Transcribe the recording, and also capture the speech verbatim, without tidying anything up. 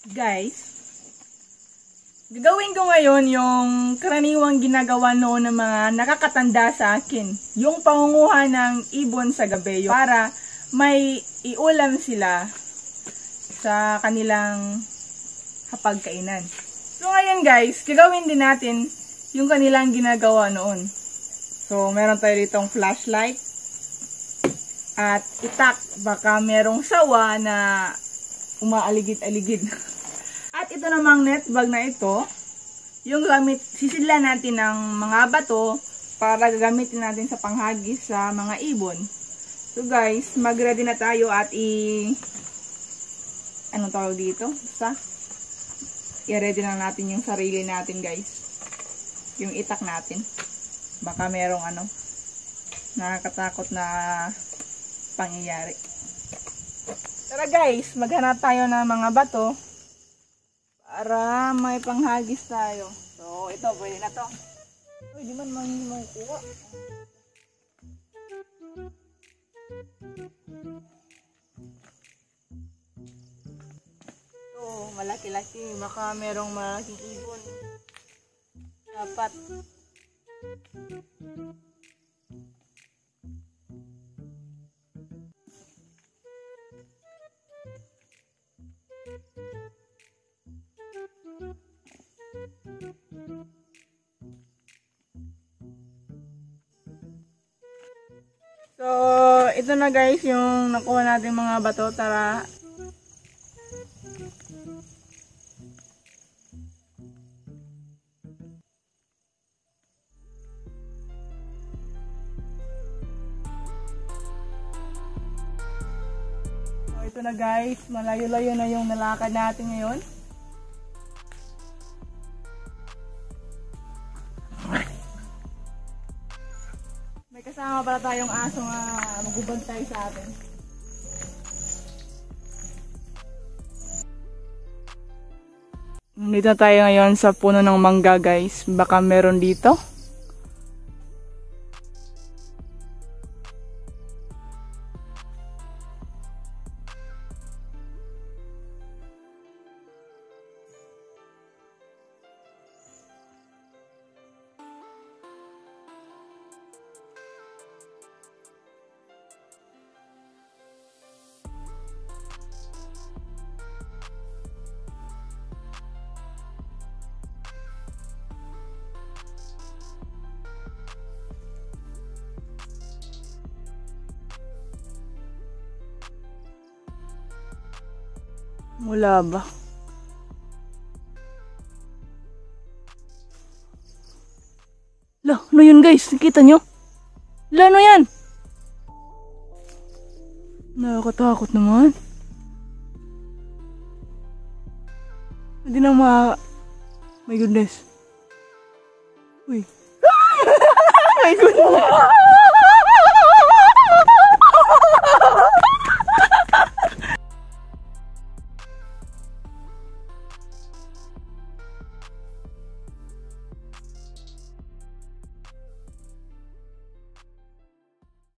Guys, gagawin ko ngayon yung karaniwang ginagawa noon ng mga nakakatanda sa akin. Yung pangunguha ng ibon sa gabi para may iulam sila sa kanilang hapagkainan. So ngayon guys, gagawin din natin yung kanilang ginagawa noon. So meron tayo ditong flashlight at itak. Baka merong sawa na umaaligid-aligid. At ito namang net bag na ito, yung gamit, sisidlan natin ng mga bato para gagamitin natin sa panghagis sa mga ibon. So guys, mag-ready na tayo at i... anong tawag dito? Basta, i-ready na natin yung sarili natin guys. Yung itak natin. Baka merong ano, nakakatakot na pangyayari. Tara guys, maghanap tayo ng mga bato para may panghagis tayo. So, ito, pwede na to. Uy, di man makukuha. So, malaki-laki. Baka merong malaking ibon. Dapat. So, ito na guys yung nakuha natin mga bato. Tara. So, ito na guys. Malayo-layo na yung nalakad natin ngayon. Kasama pala tayong aso nga magubantay sa atin. Dito tayo ngayon sa puno ng mangga guys. Baka meron dito. Wala ba? Lah, ano yun guys? Nakita nyo? Lah, ano yan? Nakakatakot naman. Hindi na ma... My goodness. Uy. My goodness.